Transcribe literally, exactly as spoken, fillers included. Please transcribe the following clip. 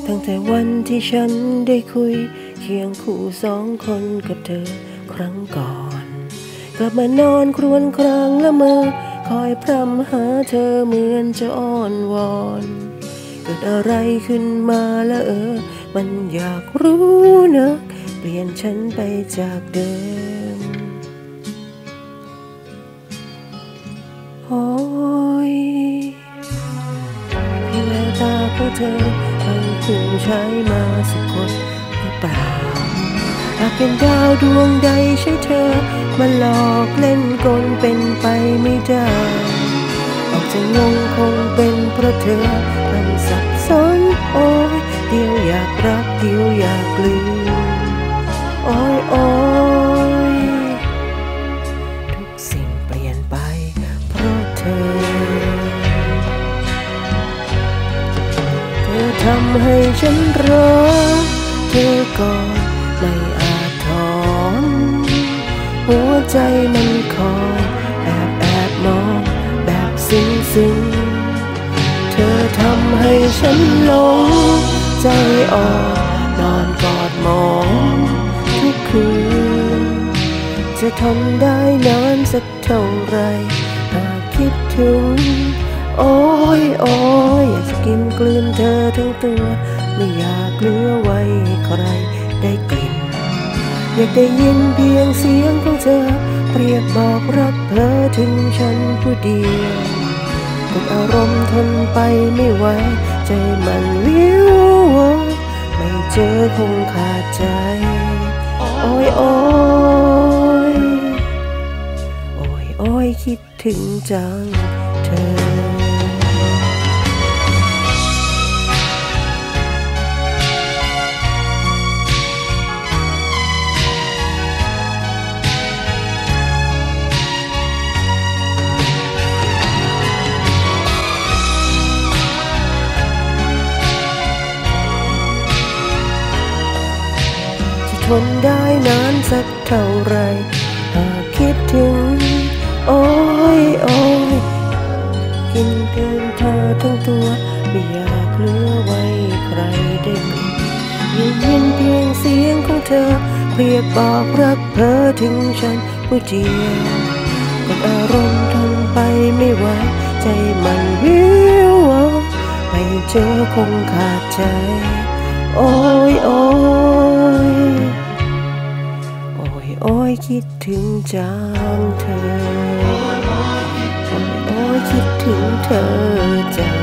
ตั้งแต่วันที่ฉันได้คุยเคียงคู่สองคนกับเธอครั้งก่อนกลับมานอนครวญครางละเมอคอยพร่ำหาเธอเหมือนจะอ้อนวอนเกิดอะไรขึ้นมาละเออมันอยากรู้นักเปลี่ยนฉันไปจากเดิมโอ้ยพี่แววตาของเธอทั้งผู้ชายมาสะกดหรือเปล่าหากเป็นดาวดวงใดใช่เธอมาหลอกเล่นกลเป็นไปไม่ได้ออกจะงงคงเป็นเพราะเธอทำสับสนโอ้ยเดียวอยากรักเดียวอยากลืมโอ้ยโอ้ยทุกสิ่งเปลี่ยนไปเพราะเธอเธอทำให้ฉันรักเธอก่อนไม่อาจถอนหัวใจมันคอยแอบแอบมองแบบซึ้งซึ้งเธอทำให้ฉันหลงใจอ่อนนอนกอดหมอนทุกคืนจะทนได้นานสักเท่าไรหากคิดถึงโอ้ยโอ้ยอยากจะกินกลืนเธอทั้งตัวไม่อยากเหลือไว้ให้ใครได้กลิ่นอยากได้ยินเพียงเสียงของเธอเปรียบบอกรักเธอถึงฉันผู้เดียวกดอารมณ์ทนไปไม่ไหวใจมันวิววับไม่เจอคงขาดใจโอ้ยโอ้ยโอ้ยโอ้ยคิดถึงจังเธอทนได้นานสักเท่าไรหากคิดถึงโอ้ยโอ้ยกินเกินเธอทั้งตัวไม่อยากเหลือไว้ใครได้กลิ่นยินยินเพียงเสียงของเธอเปรียบบอกรักเธอถึงฉันผู้เดียวกดอารมณ์ทนไปไม่ไหวใจมันวิววับไม่เจอคงขาดใจโอ้ยโอ้ยโอ้ยคิดถึงจังเธอโอ้ยโอ้ยคิดถึงเธอจัง